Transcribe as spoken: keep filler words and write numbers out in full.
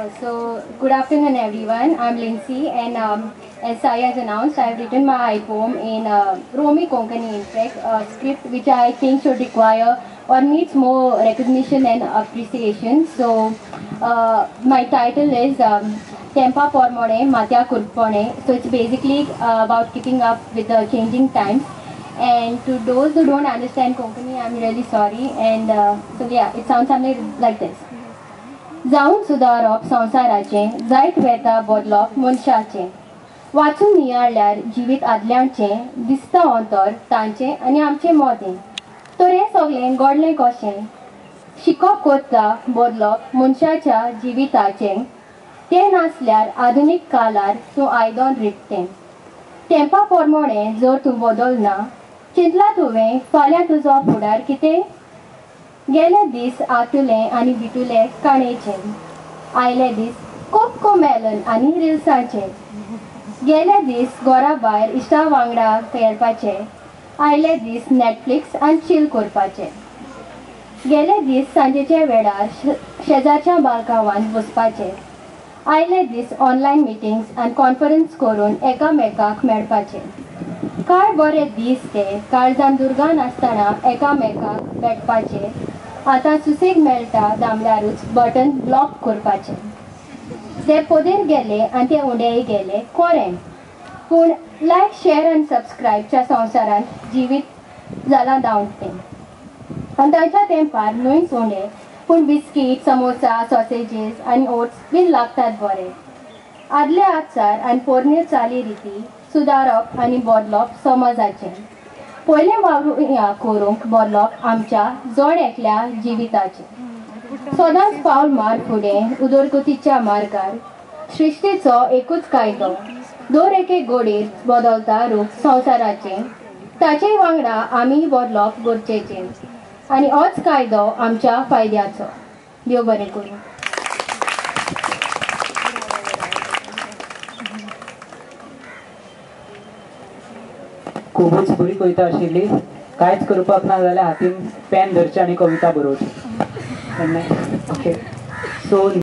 Uh, so, good afternoon everyone. I'm Lindsay and um, as Sai has announced, I've written my poem in uh, Romi Konkani in fact, a script which I think should require or needs more recognition and appreciation. So, uh, my title is um, Tempa porm'monem matya kurpone. So, it's basically uh, about keeping up with the changing times. And to those who don't understand Konkani, I'm really sorry. And uh, so, yeah, it sounds something like this. जाऊन सुदारप संवसाराचें जायत वेता बदलप मनशाचें वाचून नियाळ्यार जिवीत आदल्यांचें दिसता अंतर तांचें आनी आमचें मोदें तर हें सगळें घडलें कशें शिकप कोत्ता बदलप मनशाच्या जिविताचें तें नासल्यार आधुनीक काळार तूं आयदन रिकतें तेंपा पोरमोणें जर तूं बदलना चिंतलां तुवें फाल्यां तुजो फुडार कितें गेले दीस आतुलें आनी भितुलें काणयेचें आयले दीस कोक्को मेलन आनी रिल्साचें गेले दीस घरा भायर इश्टां वांगडा खेळपाचें आयले दीस नॅटफ्लिक्स आनी चिल करपाचें गेले दीस सांजेच्या वेळार शेजारच्या बालकावान बसपाचें आयले दीस ऑनलायन मिटिंग्स आनी कॉन्फरन्स करून एकामेकाक मेळपाचें कांय बरे दीस ते काळजान दुर्गान आसतना एकामेकाक भेटपाचें आतां सुसेग मेळटा दामल्यारूच बटन ब्लॉक करपाचें ते पोदेर गेले आनी ते उंडेय गेले कोरें पूण लायक शेअर आनी सबस्क्रायबच्या संवसारांत जिवीत जालां दावणटें आनी तांच्या तेंपार न्हूच उंडे पूण बिस्कीट समोसा सॉसेजीस आनी ओट्स बीन लागतात बरे आदले आचार आनी पोरण्यो चाली रिती सुदारप आनी बदलप समाजाचें पयलें वावरूया करूंक बदलप आमच्या जड एकल्या जिविताचें सदांच पावल मार फुडें उदरगतीच्या मार्गार सृश्टीचो एकूच कायदो दर एके घडीर बदलता रूप संवसाराचें ताचे वांगडा आमी बदलप गरजेचें आनी होच कायदो आमच्या फायद्याचो देव बरें करूं खूबच बरी कविता आशिल्ली कांयच करपाक ना जाल्यार हातीन पेन धरचें आनी कविता बरोवची ओके सो